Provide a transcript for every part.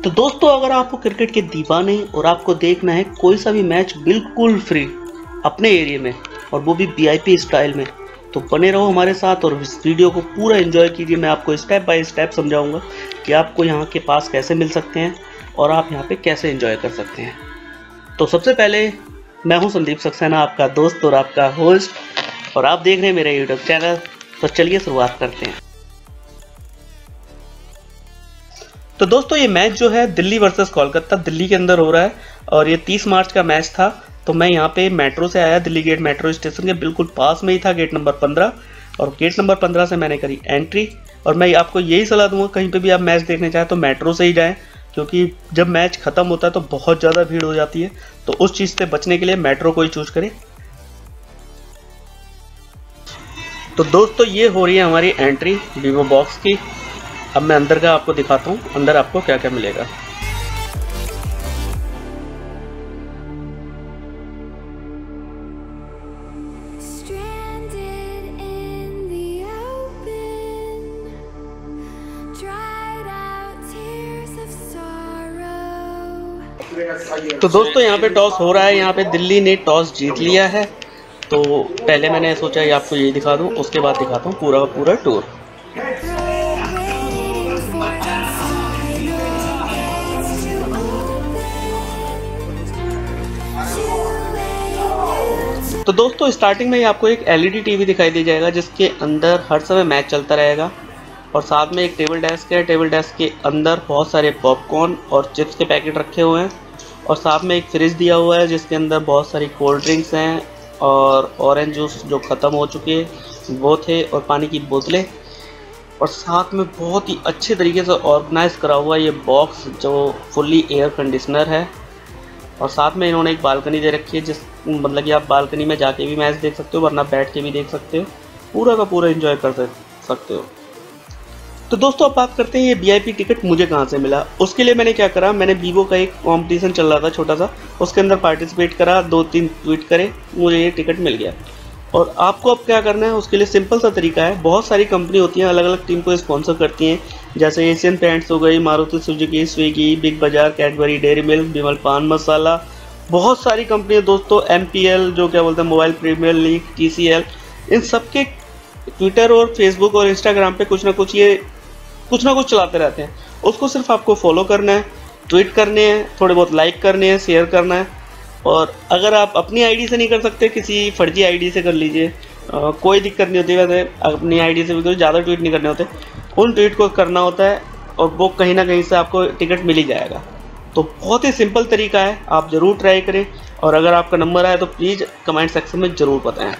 तो दोस्तों, अगर आपको क्रिकेट के दीवाने और आपको देखना है कोई सा भी मैच बिल्कुल फ्री अपने एरिया में और वो भी वीआईपी स्टाइल में, तो बने रहो हमारे साथ और इस वीडियो को पूरा एंजॉय कीजिए। मैं आपको स्टेप बाय स्टेप समझाऊंगा कि आपको यहाँ के पास कैसे मिल सकते हैं और आप यहाँ पे कैसे एंजॉय कर सकते हैं। तो सबसे पहले मैं हूँ संदीप सक्सेना, आपका दोस्त और आपका होस्ट, और आप देख रहे हैं मेरा यूट्यूब चैनल। तो चलिए शुरुआत करते हैं। तो दोस्तों, ये मैच जो है दिल्ली वर्सेस कोलकाता, दिल्ली के अंदर हो रहा है और ये 30 मार्च का मैच था। तो मैं यहाँ पे मेट्रो से आया, दिल्ली गेट मेट्रो स्टेशन के बिल्कुल पास में ही था, गेट नंबर 15, और गेट नंबर 15 से मैंने करी एंट्री। और मैं आपको यही सलाह दूंगा, कहीं पे भी आप मैच देखने चाहें तो मेट्रो से ही जाएं, क्योंकि जब मैच खत्म होता है तो बहुत ज़्यादा भीड़ हो जाती है। तो उस चीज़ से बचने के लिए मेट्रो को ही चूज करें। तो दोस्तों, ये हो रही है हमारी एंट्री वीवो बॉक्स की। अब मैं अंदर का आपको दिखाता हूँ, अंदर आपको क्या क्या मिलेगा। तो दोस्तों, यहाँ पे टॉस हो रहा है, यहाँ पे दिल्ली ने टॉस जीत लिया है। तो पहले मैंने सोचा ये आपको यही दिखा दूँ, उसके बाद दिखाता हूँ पूरा पूरा टूर। तो दोस्तों, स्टार्टिंग में ही आपको एक एलईडी टीवी दिखाई दे जाएगा जिसके अंदर हर समय मैच चलता रहेगा, और साथ में एक टेबल डेस्क है। टेबल डेस्क के अंदर बहुत सारे पॉपकॉर्न और चिप्स के पैकेट रखे हुए हैं, और साथ में एक फ्रिज दिया हुआ है जिसके अंदर बहुत सारी कोल्ड ड्रिंक्स हैं और ऑरेंज जूस जो ख़त्म हो चुके हैं वो थे, और पानी की बोतलें। और साथ में बहुत ही अच्छे तरीके से ऑर्गेनाइज करा हुआ ये बॉक्स जो फुल्ली एयर कंडीशनर है। और साथ में इन्होंने एक बालकनी दे रखी है, जिस मतलब कि आप बालकनी में जाके भी मैच देख सकते हो, वरना बैठ के भी देख सकते हो, पूरा का पूरा एंजॉय कर सकते हो। तो दोस्तों, अब बात करते हैं ये वीआईपी टिकट मुझे कहाँ से मिला। उसके लिए मैंने क्या करा, मैंने वीवो का एक कंपटीशन चल रहा था छोटा सा, उसके अंदर पार्टिसिपेट करा, 2-3 ट्वीट करे, मुझे ये टिकट मिल गया। और आपको अब क्या करना है, उसके लिए सिंपल सा तरीका है। बहुत सारी कंपनी होती हैं, अलग अलग टीम को स्पॉन्सर करती हैं, जैसे एशियन पेंट्स हो गई, Maruti Suzuki, Swiggy, Big Bazaar, Cadbury, Dairy Milk, Vimal Pan Masala, बहुत सारी कंपनी है दोस्तों। एमपीएल जो क्या बोलते हैं, मोबाइल प्रीमियर लीग, टीसीएल, इन सब के ट्विटर और फेसबुक और इंस्टाग्राम पे कुछ ना कुछ चलाते रहते हैं। उसको सिर्फ आपको फॉलो करना है, ट्वीट करने हैं, थोड़े बहुत लाइक करने हैं, शेयर करना है। और अगर आप अपनी आईडी से नहीं कर सकते, किसी फर्जी आईडी से कर लीजिए, कोई दिक्कत नहीं होती। वैसे अपनी आईडी से भी तो ज़्यादा ट्वीट नहीं करने होते, उन ट्वीट को करना होता है और वो कहीं ना कहीं से आपको टिकट मिल ही जाएगा। तो बहुत ही सिंपल तरीका है, आप ज़रूर ट्राई करें। और अगर आपका नंबर आए तो प्लीज़ कमेंट सेक्शन में ज़रूर बताएं।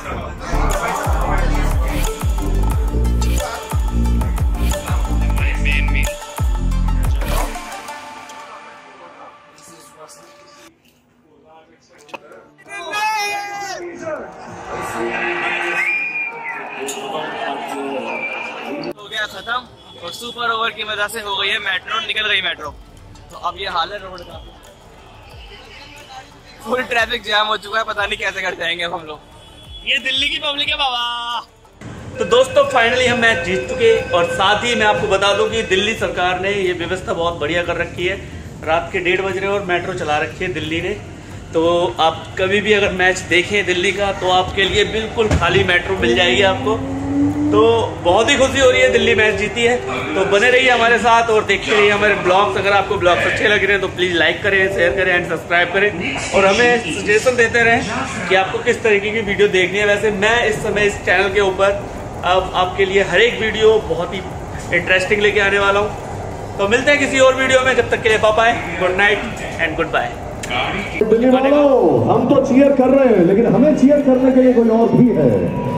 हो गया खत्म, और सुपर ओवर की वजह से हो गई है मेट्रो, निकल गई मेट्रो। तो अब ये हाल है रोड का, फुल ट्रैफिक जाम हो चुका है, पता नहीं कैसे कर जाएंगे अब हम लोग। ये दिल्ली की पब्लिक है बाबा। तो दोस्तों, फाइनली हम मैच जीत चुके, और साथ ही मैं आपको बता दूं कि दिल्ली सरकार ने ये व्यवस्था बहुत बढ़िया कर रखी है। रात के 1:30 बज रहे और मेट्रो चला रखी है दिल्ली ने। तो आप कभी भी अगर मैच देखें दिल्ली का, तो आपके लिए बिल्कुल खाली मेट्रो मिल जाएगी आपको। तो बहुत ही खुशी हो रही है, दिल्ली मैच जीती है। तो बने रहिए हमारे साथ और देखते रहिए हमारे ब्लॉग्स। अगर आपको ब्लॉग्स अच्छे लग रहे हैं तो प्लीज़ लाइक करें, शेयर करें एंड सब्सक्राइब करें, और हमें सजेशन देते रहें कि आपको किस तरीके की वीडियो देखनी है। वैसे मैं इस समय इस चैनल के ऊपर अब आपके लिए हर एक वीडियो बहुत ही इंटरेस्टिंग लेके आने वाला हूँ। तो मिलते हैं किसी और वीडियो में, जब तक के लिए bye bye, good night and goodbye. Delhi वालों, हम तो चीयर कर रहे हैं, लेकिन हमें चीयर करने के लिए कोई और भी है।